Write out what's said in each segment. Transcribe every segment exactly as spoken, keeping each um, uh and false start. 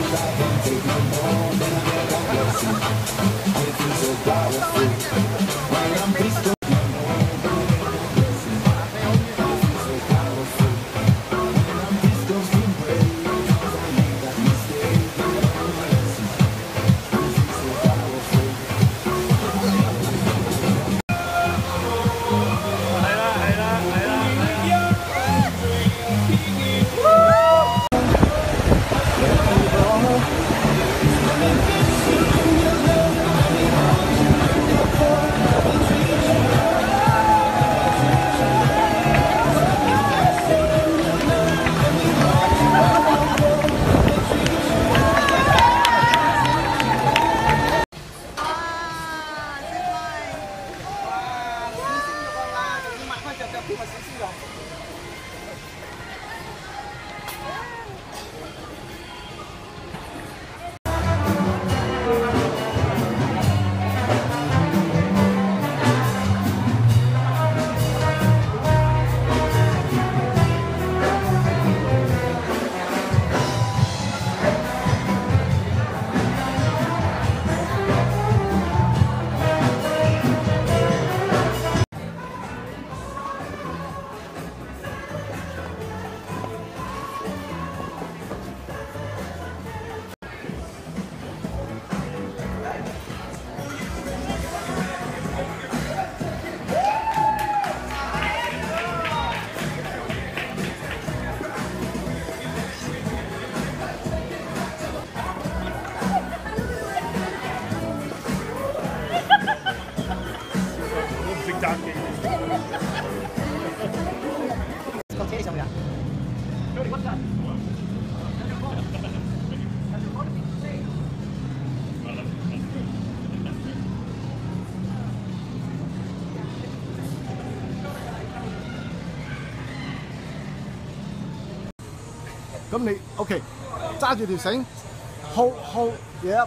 咁你 OK， 揸住條繩 ，hold hold yeah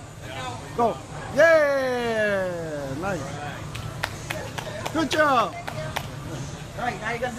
go yeah nice good job。 来来一个。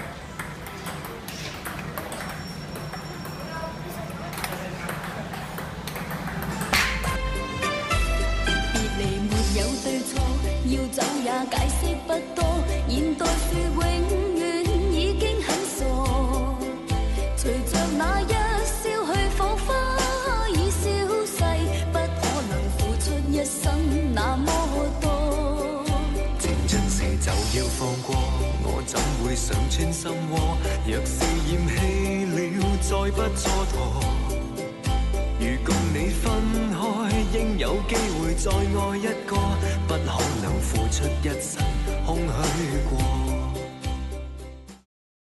別離沒有對錯，要走也解釋不多。現代說永遠已經很傻。 隨着那一消去，火花已消逝，不可能付出一生那麼多。 情真時就要放過，我怎會想穿心窩？若是厭棄了，再不蹉跎。如共你分開，應有機會再愛一個，不可能付出一生空虛過。